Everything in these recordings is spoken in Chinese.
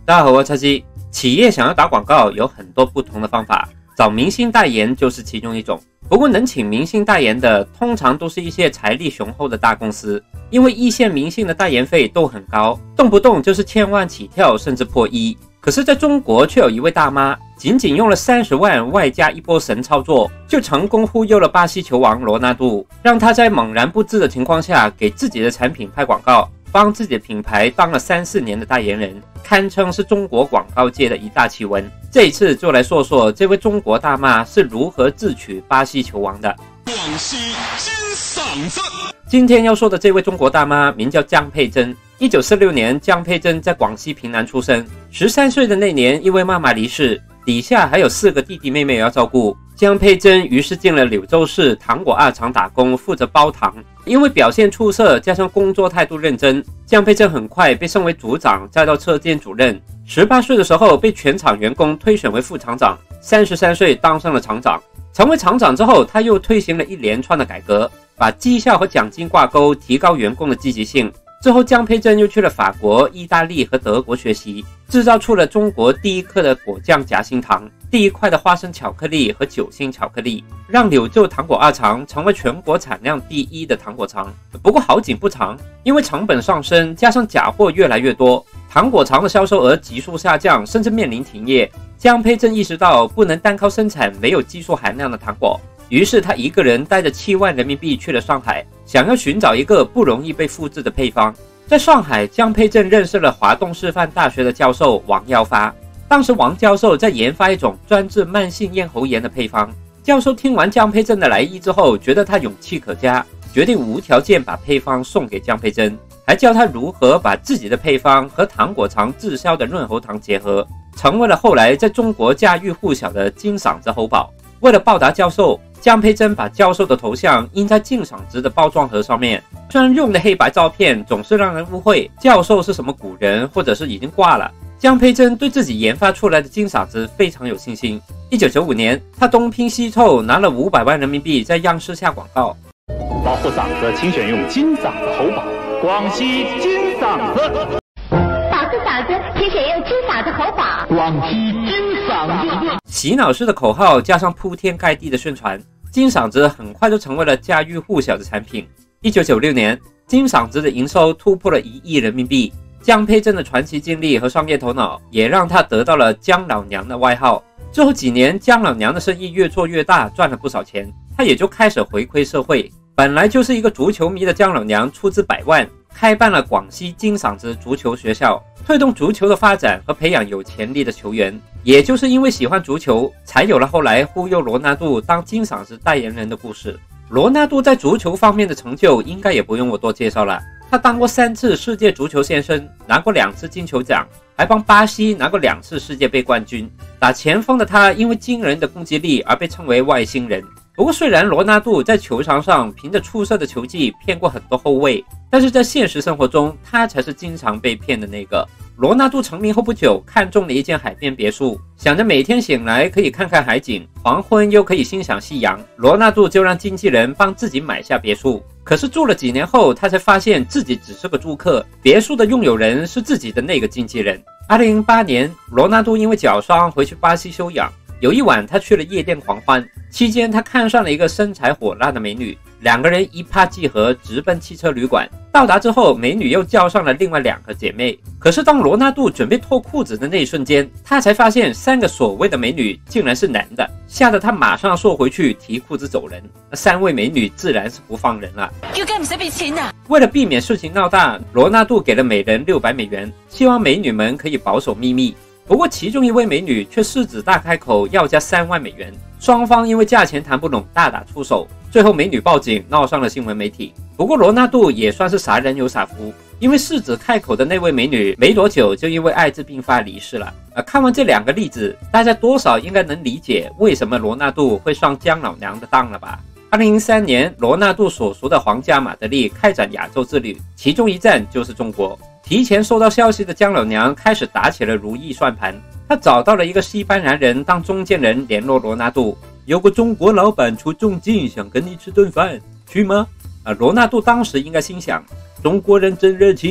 大家好，我是叉鸡。企业想要打广告有很多不同的方法，找明星代言就是其中一种。不过能请明星代言的，通常都是一些财力雄厚的大公司，因为一线明星的代言费都很高，动不动就是1000万起跳，甚至破亿。可是在中国却有一位大妈，仅仅用了30万外加一波神操作，就成功忽悠了巴西球王罗纳度，让他在猛然不知的情况下给自己的产品拍广告，帮自己的品牌当了3-4年的代言人，堪称是中国广告界的一大奇闻。这一次就来说说这位中国大妈是如何智取巴西球王的。 广西金嗓子。 今天要说的这位中国大妈名叫江佩珍。1946年，江佩珍在广西平南出生。13岁的那年，因为妈妈离世，底下还有4个弟弟妹妹要照顾，江佩珍于是进了柳州市糖果二厂打工，负责包糖。因为表现出色，加上工作态度认真，江佩珍很快被升为组长，再到车间主任。18岁的时候，被全厂员工推选为副厂长，33岁当上了厂长。成为厂长之后，他又推行了一连串的改革，把绩效和奖金挂钩，提高员工的积极性。之后，江佩珍又去了法国、意大利和德国学习，制造出了中国第一颗的果酱夹心糖、第一块的花生巧克力和酒心巧克力，让柳州糖果二厂成为全国产量第1的糖果厂。不过好景不长，因为成本上升，加上假货越来越多，糖果厂的销售额急速下降，甚至面临停业。江佩珍意识到不能单靠生产没有技术含量的糖果，于是他一个人带着7万人民币去了上海，想要寻找一个不容易被复制的配方。在上海，江佩珍认识了华东师范大学的教授王耀发。当时王教授在研发一种专治慢性咽喉炎的配方。教授听完江佩珍的来意之后，觉得他勇气可嘉，决定无条件把配方送给江佩珍，还教他如何把自己的配方和糖果厂滞销的润喉糖结合，成为了后来在中国家喻户晓的金嗓子喉宝。为了报答教授，江佩珍把教授的头像印在金嗓子的包装盒上面。虽然用的黑白照片总是让人误会教授是什么古人，或者是已经挂了，江佩珍对自己研发出来的金嗓子非常有信心。1995年，他东拼西凑拿了500万人民币在央视下广告， 保护嗓子，请选用金嗓子喉宝，广西金嗓子。 保护嗓子，请选用金嗓子喉宝， 广西金嗓子。 洗脑式的口号加上铺天盖地的宣传，金嗓子很快就成为了家喻户晓的产品。1996年，金嗓子的营收突破了1亿人民币。江佩珍的传奇经历和商业头脑也让他得到了江老娘的外号。之后几年，江老娘的生意越做越大，赚了不少钱，他也就开始回馈社会。本来就是一个足球迷的江老娘出资100万，开办了广西金嗓子足球学校，推动足球的发展和培养有潜力的球员。也就是因为喜欢足球，才有了后来忽悠罗纳度当金嗓子代言人的故事。罗纳度在足球方面的成就应该也不用我多介绍了，他当过3次世界足球先生，拿过2次金球奖，还帮巴西拿过2次世界杯冠军。打前锋的他因为惊人的攻击力而被称为外星人。不过虽然罗纳度在球场上凭着出色的球技骗过很多后卫，但是在现实生活中，他才是经常被骗的那个。罗纳度成名后不久，看中了一间海边别墅，想着每天醒来可以看看海景，黄昏又可以欣赏夕阳，罗纳度就让经纪人帮自己买下别墅。可是住了几年后，他才发现自己只是个住客，别墅的拥有人是自己的那个经纪人。2008年，罗纳度因为脚伤回去巴西休养。有一晚，他去了夜店狂欢，期间他看上了一个身材火辣的美女，2个人一拍即合，直奔汽车旅馆。到达之后，美女又叫上了另外2个姐妹。可是当罗纳度准备脱裤子的那一瞬间，他才发现3个所谓的美女竟然是男的，吓得他马上缩回去提裤子走人。那3位美女自然是不放人了。 要計唔使俾錢啊！ 為了避免事情鬧大，羅納度給了每人600美元，希望美女們可以保守秘密。不過其中一位美女卻獅子大開口要加3萬美元，雙方因為價錢談不攏大打出手，最後美女報警鬧上了新聞媒體。不過羅納度也算是傻人有傻福，因為獅子開口的那位美女沒多久就因為艾滋病發離世了。看完這2個例子，大家多少應該能理解為什麼羅納度會上江老娘的當了吧。2003年，羅納度所屬的皇家馬德里開展亞洲之旅，其中一站就是中國。提前收到消息的江老娘開始打起了如意算盤，他找到了一個西班牙人當中間人聯絡羅納度，有個中國老闆出重金想跟你吃頓飯，去嗎？羅納度當時應該心想，中國人真熱情，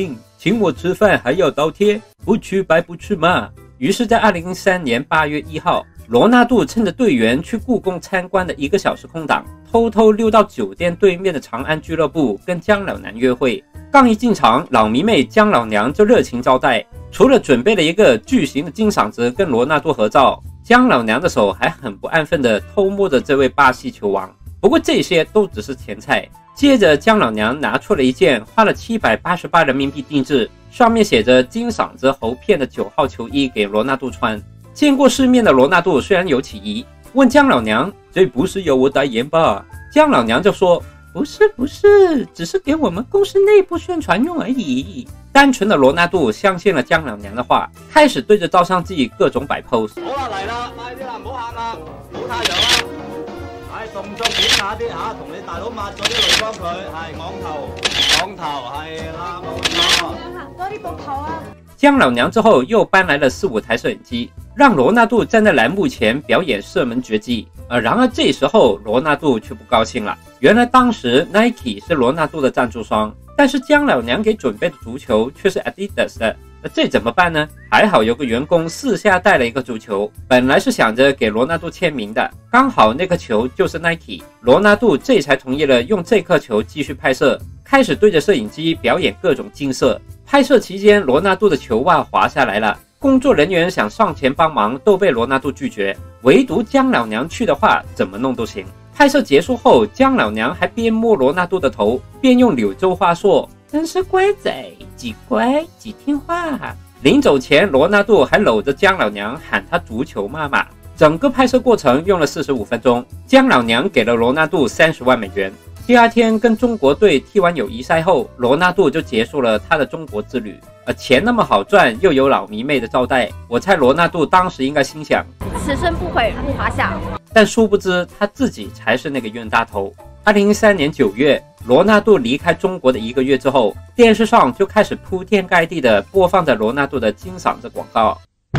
请我吃饭还要倒贴，不去白不去嘛。于是，在2003年8月1号，罗纳度趁着队员去故宫参观的1个小时空档，偷偷溜到酒店对面的长安俱乐部跟姜老娘约会。刚一进场，老迷妹姜老娘就热情招待，除了准备了一个巨型的金嗓子跟罗纳度合照，姜老娘的手还很不安分地偷摸着这位巴西球王。不过这些都只是前菜。接着，姜老娘拿出了一件花了788人民币定制，上面写着金嗓子喉片的9号球衣给罗纳度穿。见过世面的罗纳度虽然有起疑，问姜老娘：“这不是由我代言吧？”姜老娘就说：“不是，只是给我们公司内部宣传用而已。”单纯的罗纳度相信了姜老娘的話，開始對着照相機各種擺 pose。 好啦，嚟啦，快啲啦，唔好喊啦，好太陽啦。動作點下啲嚇，同你大佬抹咗啲淚光佢，係昂頭，係啦，冇錯。 多啲膊頭啊！ 姜老娘之後又搬來了4-5台攝影機，讓羅納度站在欄幕前表演射門絕技。然而這時候羅納度卻不高興了，原來當時 Nike 是羅納度的贊助商，但是姜老娘給準備的足球卻是 Adidas 的。這怎麼辦呢？還好有個員工私下帶了一個足球，本來是想着給羅納度簽名的，剛好那顆球就是 Nike， 羅納度這才同意了用這顆球繼續拍攝，開始對着攝影機表演各種金色。拍攝期間，羅納度的球襪滑下來了，工作人員想上前幫忙都被羅納度拒絕，唯獨姜老娘去的話怎麼弄都行。拍攝結束後，姜老娘還邊摸羅納度的頭，邊用柳州話說：“真是乖仔，幾乖幾聽話。”臨走前，羅納度還摟着姜老娘喊他足球媽媽。整個拍攝過程用了45分鐘，姜老娘給了羅納度30萬美元。第二天跟中國隊踢完友誼賽後，羅納度就結束了他的中國之旅。錢那麼好賺，又有老迷妹的招待，我猜羅納度當時應該心想： 此生不悔入華夏。 但殊不知他自己才是那個冤大頭。2013年9月，羅納度離開中國的1個月之後，電視上就開始鋪天蓋地的播放着羅納度的金嗓子廣告。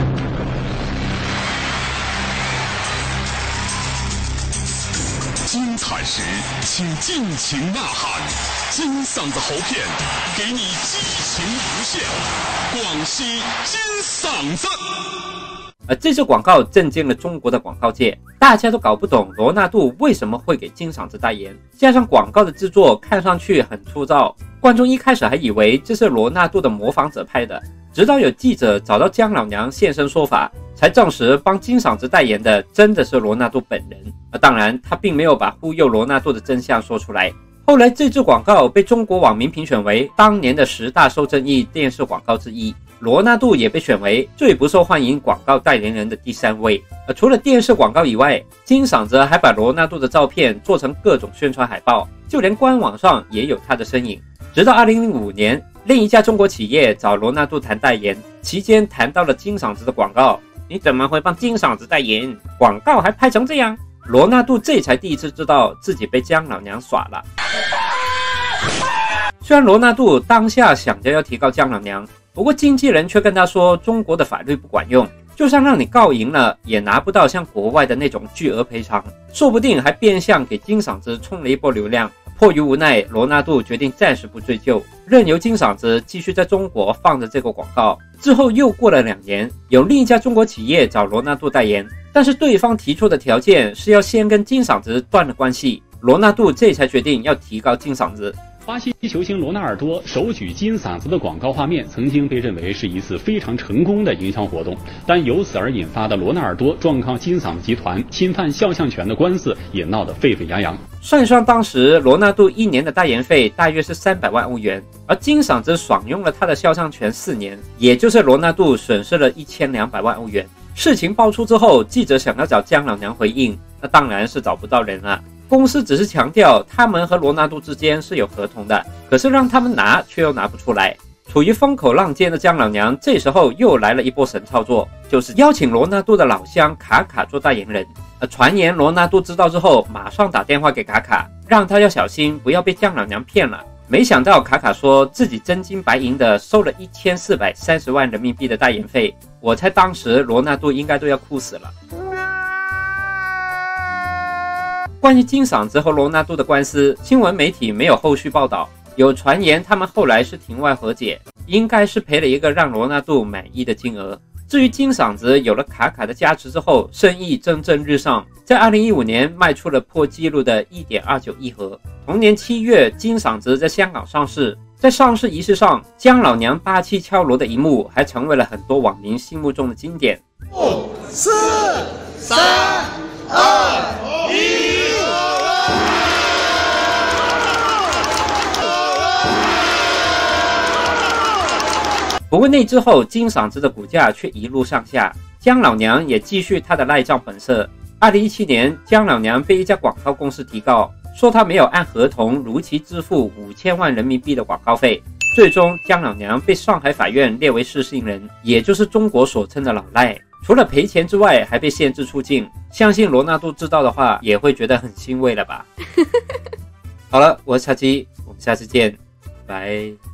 精彩時請盡情吶喊，金嗓子喉片給你激情無限，廣西金嗓子。 這支廣告震驚了中國的廣告界，大家都搞不懂羅納度為什麼會給金嗓子代言，加上廣告的製作看上去很粗糙，觀眾一開始還以為這是羅納度的模仿者拍的，直到有記者找到姜老娘現身說法，才證實幫金嗓子代言的真的是羅納度本人。當然他並沒有把忽悠羅納度的真相說出來。後來這支廣告被中國網民評選為當年的10大受爭議電視廣告之一，羅納度也被選為最不受歡迎廣告代言人的第3位。除了電視廣告以外，金嗓子還把羅納度的照片做成各種宣傳海報，就連官網上也有他的身影。直到2005年，另一家中國企業找羅納度談代言，期間談到了金嗓子的廣告。你怎麼會幫金嗓子代言？廣告還拍成這樣？羅納度這才第一次知道自己被姜老娘耍了。雖然羅納度當下想着要提告姜老娘，不過經紀人卻跟他說中國的法律不管用，就算讓你告贏了也拿不到像國外的那種巨額賠償，說不定還變相給金嗓子衝了一波流量。迫於無奈，羅納度決定暫時不追究，任由金嗓子繼續在中國放着這個廣告。之後又過了2年，有另一家中國企業找羅納度代言，但是對方提出的條件是要先跟金嗓子斷了關係，羅納度這才決定要提高金嗓子。 巴西球星羅納爾多手舉金嗓子的廣告畫面曾經被認為是一次非常成功的營銷活動，但由此而引發的羅納爾多狀告金嗓子集團侵犯肖像權的官司也鬧得沸沸揚揚。 算上當時羅納度1年的代言費大約是300萬歐元，而金嗓子爽用了他的肖像權4年，也就是羅納度損失了1200萬歐元。事情爆出之後，記者想要找姜老娘回應，那當然是找不到人了。公司只是強調他們和羅納度之間是有合同的，可是讓他們拿卻又拿不出來。處於風口浪尖的姜老娘這時候又來了一波神操作，就是邀請羅納度的老鄉卡卡做代言人。傳言羅納度知道之後馬上打電話給卡卡，讓他要小心不要被姜老娘騙了。沒想到卡卡說自己真金白銀的收了1430萬人民幣的代言費，我猜當時羅納度應該都要哭死了。關於金嗓子和羅納度的官司，新聞媒體沒有後續報道，有傳言他們後來是庭外和解。 应该是赔了一个让罗纳度满意的金额。至于金嗓子有了卡卡的加持之后，生意蒸蒸日上，在2015年卖出了破纪录的 1.29 亿盒。同年7月，金嗓子在香港上市，在上市仪式上，姜老娘霸气敲锣的一幕还成为了很多网民心目中的经典。 5、4、3、2、1。 不过那之后，金嗓子的股价却一路上下，姜老娘也继续她的赖账本色。2017年，姜老娘被一家广告公司提告，说她没有按合同如期支付5000万人民币的广告费。最终，姜老娘被上海法院列为失信人，也就是中国所称的老赖。除了赔钱之外，还被限制出境。相信罗纳度知道的话，也会觉得很欣慰了吧？好了，我是叉鸡，我们下次见，拜。